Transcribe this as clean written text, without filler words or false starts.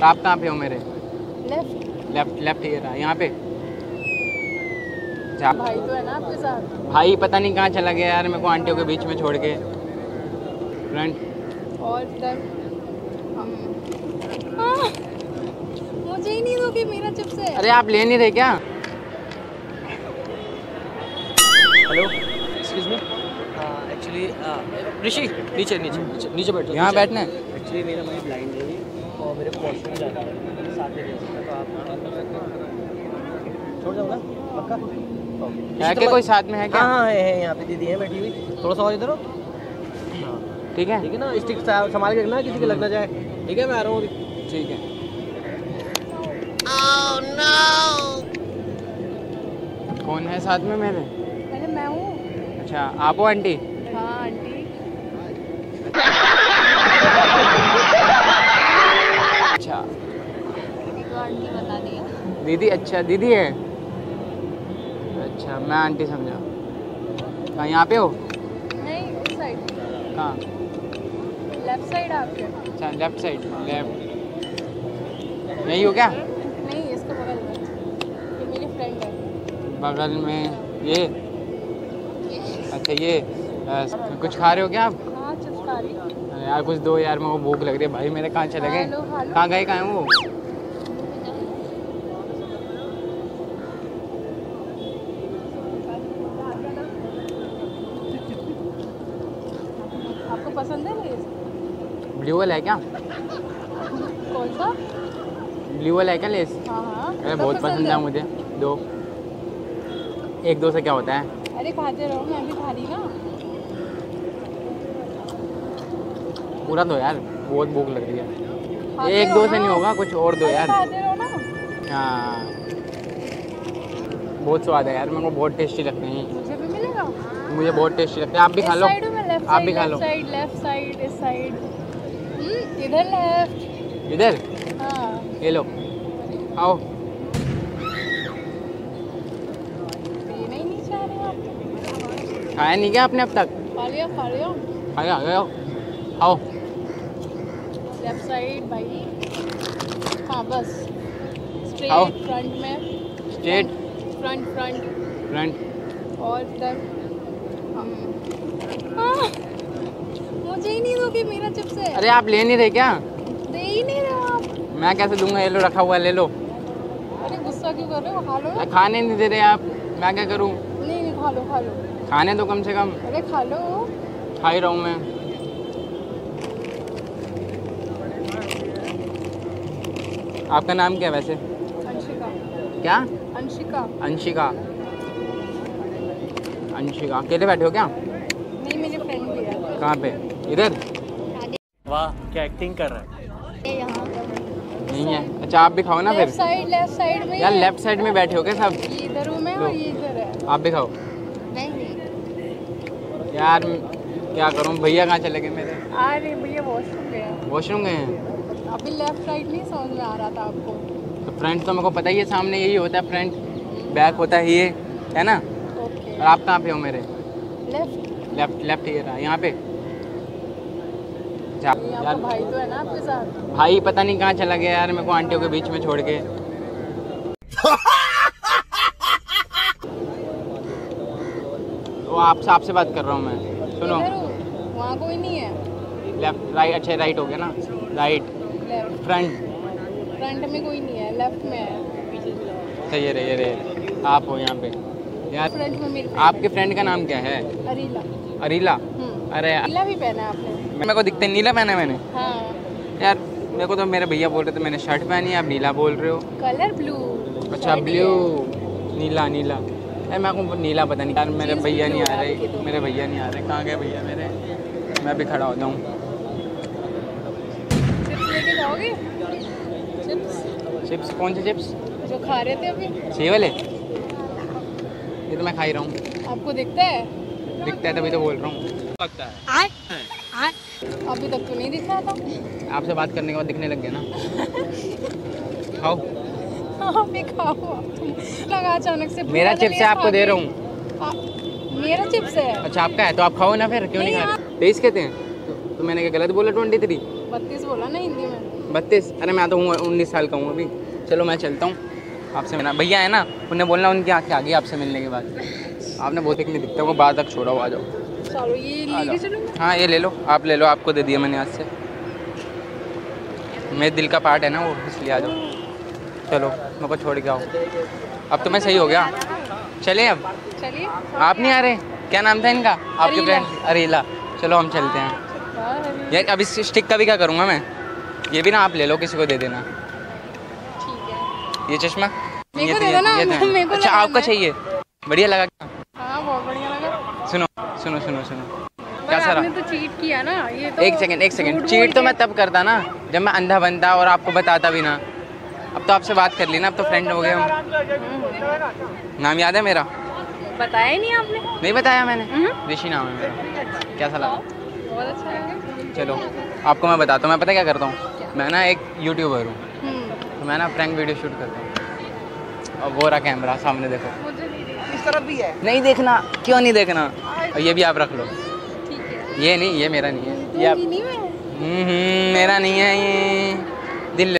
आप कहाँ पे हो मेरे? लेफ्ट लेफ्ट लेफ्ट ये रहा, यहाँ पे। भाई तो है ना आपके साथ? भाई पता नहीं कहाँ चला गया यार, मेरे को आंटियों के बीच में छोड़ के। फ्रंट और इधर मुझे ही नहीं दोगे, मेरा चिप्स है। अरे आप ले नहीं रहे क्या? Hello excuse me, actually Rishi नीचे नीचे नीचे नीचे बैठो। यहाँ बैठना है? एक्चुअली मेरा माइंड ब्लाइंड है और मेरे को वॉशरूम जाना है, साथ में तो आप छोड़ जाओ ना पक्का? है क्या कोई साथ में है क्या? हाँ है यहाँ पे दीदी है बैठी हुई, थोड़ा सा और इधर हो। ठीक है ठीक है ना, स्टिक संभाल के रखना, किसी के लग ना जाए। ठीक है मैं आ रहा हूँ अभी। ठीक है। कौन है साथ में मेरे? अरे मैं हूँ। अच्छा आप हो आंटी? हाँ आंटी। अच्छा दीदी को आंटी बता दिया। दीदी? अच्छा दीदी है। अच्छा मैं आंटी समझा। कहाँ यहाँ पे हो? नहीं उस साइड। कहाँ? लेफ्ट साइड आपके। अच्छा लेफ्ट साइड, लेफ्ट यही हो क्या? नहीं इसके बगल में, ये मेरी फ्रेंड है। बगल में ये? अच्छा ये कुछ खा रहे हो क्या आप? हाँ चिप्स खा रही। अरे यार कुछ दो यार, मेरे को भूख लग रही है भाई, मेरे कहाँ चले गए? Hello hello. कहाँ गए, कहाँ है वो? आपको पसंद है लेस? ब्लू वाला है क्या? कौन सा? ब्लू वाला है क्या लेस? हाँ हाँ अरे बहुत पसंद है मुझे। दो, एक दो से क्या होता है? अरे खाते रहो, मैं भी खा रही ना। पूरा दो यार, बहुत भूख लग रही है। खाते एक रहो दो से ना। नहीं होगा, कुछ और दो अरे यार। खाते रहो ना। हाँ बहुत स्वाद है यार, मेरे को बहुत टेस्टी लगते हैं। मुझे भी मिलेगा। मुझे बहुत टेस्टी लगते हैं, आप भी खा लो। आप भी खा लो। लेफ्ट साइड इस साइड। इधर लेफ्ट। इधर हाँ ये लो, आओ। ये नहीं नीचे आ रहे हो आप? खाया नहीं क्या आपने अब तक? खा लिया खा लिया। खाया आओ आओ। लेफ्ट साइड भाई। हाँ बस आओ। स्ट्रेट फ्रंट में। Straight front front front. और इधर मुझे ही नहीं दोगे, मेरा चिप्स है। अरे आप ले नहीं रहे क्या? दे ही नहीं रहे हो आप। मैं कैसे दूंगा, ये लो रखा हुआ है, ले लो। अरे गुस्सा क्यों कर रहे हो? खा लो। खाने नहीं दे रहे आप, मैं क्या करूँ? नहीं नहीं खा लो खा लो। खाने तो कम से कम। अरे खा लो। खा ही रहा हूँ मैं। आपका नाम क्या है वैसे? अंशिका। क्या? अंशिका। अंशिका। अंशिका अकेले बैठे हो क्या? नहीं मेरी फ्रेंड भी है। कहाँ पे? इधर? वाह क्या एक्टिंग कर रहा है। यहाँ नहीं है? अच्छा आप भी खाओ ना फिर। लेफ्ट साइड में यार लेफ्ट साइड में बैठे हो क्या सब? ये इधर हूँ मैं और ये इधर है। आप भी खाओ। नहीं यार क्या करूँ, भैया कहाँ चले गए मेरे? अरे भैया वॉशरूम गए हैं। वॉशरूम गए हैं? अभी लेफ्ट साइड नहीं समझ में आ रहा था आपको? तो फ्रंट तो मेरे को पता ही है, सामने यही होता है फ्रंट, बैक होता है ये, है ना? ओके। और आप कहाँ पे हो मेरे? लेफ्ट। लेफ्ट लेफ्ट ये रहा, यहाँ पे। आपका भाई तो है ना आपके साथ? भाई पता नहीं कहाँ चला गया यार, मेरे को आंटियों के बीच में छोड़ के। तो आपसे बात कर रहा हूँ मैं, सुनो। वहाँ कोई नहीं है। लेफ्ट राइट, अच्छा राइट हो गया ना? Right left. फ्रंट फ्रंट में कोई नहीं है, लेफ्ट में है। सही है, ये रहे आप हो यहाँ पे यार। फ्रंट में मेरी आपके फ्रेंड का नाम क्या है? अरीला। अरीला? अरे नीला भी पहना है आपने? मेरे को दिखते नीला पहना है मैंने। हाँ यार मेरे को तो मेरे भैया बोल रहे थे मैंने शर्ट पहनी है, आप नीला बोल रहे हो। Colour blue. अच्छा ब्लू, नीला नीला। यार मेरे को नीला पता नहीं यार, मेरे भैया नहीं आ रहे, मेरे भैया नहीं आ रहे। कहाँ गए भैया मेरे? मैं भी खड़ा होता हूँ। चिप्स लेके जाओगे? चिप्स? चिप्स? कौन से चिप्स? जो खा रहे थे अभी। छः वाले? ये तो मैं खा ही रहा हूँ। आपको दिखता है? दिखता है तभी तो बोल रहा हूँ। लगता है अभी तक तो नहीं दिख रहा था। आपसे बात करने के बाद दिखने लग गया ना। खाओ। हाँ भी खाओ। लगा अचानक से। मेरा चिप्स है, आपको दे रहा हूँ। मेरा चिप्स है। अच्छा आपका है तो आप खाओ ना फिर, क्यों नहीं खा रहे? 23 कहते हैं तो मैंने क्या गलत बोला? 23? 32 बोला ना हिंदी में। 32? अरे मैं तो हूँ 19 साल का हूँ अभी। चलो मैं चलता हूँ आपसे मिलना। भैया है ना, उन्हें बोलना उनकी आँखें आ गई आपसे मिलने के बाद। आपने बहुत एक नहीं दिखता, वो बाद तक छोड़ा हो, आ जाओ। चलो ये लेके चलो। हाँ ये ले लो, आप ले लो, आपको दे दिया मैंने आज से। मेरे दिल का पार्ट है ना वो, इसलिए आ जाओ। चलो मेरे को छोड़ के आओ। अब तो मैं सही हो गया। चलें अब? चलिए। आप नहीं आ रहे? क्या नाम था इनका आपके फ्रेंड? अरेला। चलो हम चलते हैं यार। अब इस स्टिक का भी क्या करूँगा मैं? ये भी ना आप ले लो, किसी को दे देना। ठीक है। ये चश्मा मेरे को दे दो ना, मेरे को अच्छा लगाना आपका है। चाहिए? बढ़िया लगा क्या? हाँ बहुत बढ़िया लगा। सुनो सुनो सुनो सुनो, पर क्या सारा? आपने तो चीट किया ना, ये तो एक सेकंड झूठ चीट बोल तो के- मैं तब करता ना जब मैं अंधा बनता और आपको बताता भी ना। अब तो आपसे बात कर ली ना, अब तो फ्रेंड हो गए हम। नाम याद है मेरा? बताया ही नहीं आपने। नहीं बताया मैंने? ऋषि नाम है मेरा। कैसा लगा? बहुत अच्छा लगा। चलो आपको मैं बताता हूँ, मैं पता क्या करता हूँ, मैं ना एक यूट्यूबर हूँ, तो मैं ना प्रैंक वीडियो शूट करता हूँ। और वो रहा कैमरा सामने, देखो। मुझे नहीं देखना। इस तरफ भी है। नहीं देखना? क्यों नहीं देखना? और ये भी आप रख लो। ठीक है। ये नहीं, ये मेरा नहीं है, ये आप। दूंगी नहीं मैं। मेरा नहीं है ये।